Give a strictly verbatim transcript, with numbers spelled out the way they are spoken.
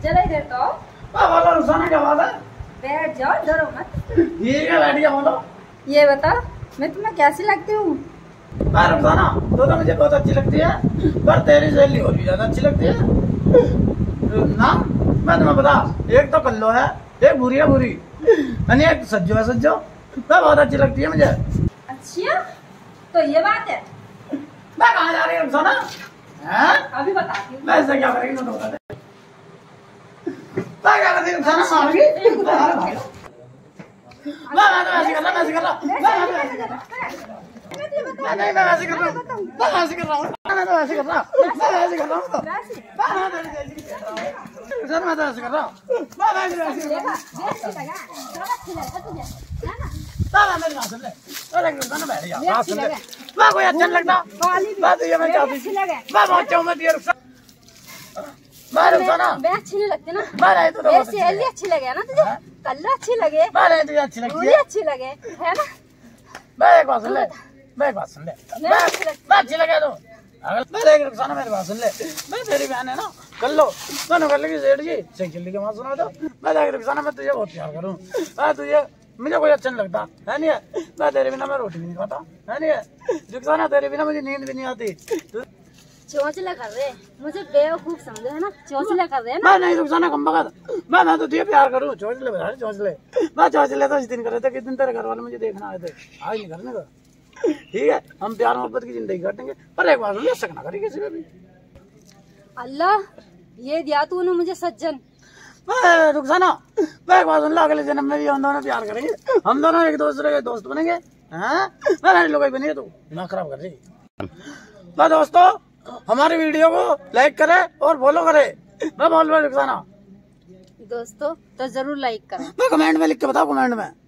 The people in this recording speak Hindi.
चलो इधर तो बोलो रुखसाना क्या बात है? बैठ जाओ, डरो मत। ठीक है बैठ गया। बोलो ये बता मैं तुम्हें कैसी लगती हूँ? रुखसाना तो तो मुझे बहुत अच्छी लगती है, पर तेरी सहेली और भी ज्यादा अच्छी लगती है ना। मैं तुम्हें बता, एक तो कल्लो है, एक बुरी है बुरी, यानी एक सज्जो है सज्जो। मैं बहुत अच्छी लगती है मुझे। अच्छा तो ये बात है। मैं कहाँ जा रही हूँ रुखसाना? अभी बताती हूँ। मैं ऐसे क्या करेगी तो बता दे। मैं क्या करती हूँ रुखसाना? मारूंगी मैं मैं तो ऐसे कर रहा मैं ऐसे कर रहा मैं मैं नहीं मैं ऐसे कर रहा हूँ मैं ऐसे कर रहा हूँ मैं तो ऐसे कर रहा मैं ऐसे कर रहा हूँ तो मैं मैं तो ऐसे कर रहा हूँ मैं मैं ऐसे कर रहा हूँ ना मेरी बात सुन ले। अरे रुखसाना बैठ जा, बात सुन ले। मैं कोई अच्छा नहीं लगता, मैं तो ये मैं चाहती मैं बहुत चाहूँ मैं तेरे मैं रुखसाना मैं अच्छी नहीं लगती ना। मैं नहीं तो मेरी सहेली अच्छी लगे ना तुझे, कल्ला अच्छी लगे, मैं नहीं तुझे अच्छी लगती पूरी है। अच्छी लगे है ना। मैं एक बात सुन ले, मैं एक बात सुन ले, मैं मैं अच्छी लगती मैं अच्छी लगे तो अगर मैं देख रुखसाना मेरी बात सुन ले। मैं तेरी बहन है ना, कर लो दोनों कर लेगी सेठ जी सही चिल्ली के बात सुना दो। मैं देख रुखसाना मैं तुझे बहुत प्यार करूँ, मैं तुझे मुझे कोई अच्छा नहीं लगता है नहीं है। मैं तेरे बिना मैं रोटी भी नहीं खाता है नहीं है रुखसाना, तेरे बिना मुझे नींद भी नहीं आती। चौंचला कर रहे मुझे बेवकूफ समझे है ना, चौंचला कर रहे हैं ना। मैं नहीं रुखसाना कम बगत, मैं मैं तो तुझे प्यार करूँ। चौंचले बता रहे चौंचले, मैं चौंचले तो इस दिन कर रहे थे किस दिन तेरे घर वाले मुझे देखना आए थे, आज नहीं करने का। ठीक है हम प्यार मोहब्बत की जिंदगी काटेंगे, पर एक बार मुझे शक ना करी किसी पे भी। अल्लाह ये दिया तूने मुझे सज्जन। मैं रुखसाना मैं एक बात सुन लो, अगले जन्म में भी हम दोनों प्यार करेंगे, हम दोनों एक दूसरे के दोस्त बनेंगे। हाँ मैं मेरी लोग बनी है, तू दिमाग खराब कर रही। तो दोस्तों हमारी वीडियो को लाइक करे और फॉलो करे। मैं बोल रहा रुखसाना दोस्तों तो जरूर लाइक करें। मैं कमेंट में लिख के बताओ, कमेंट में।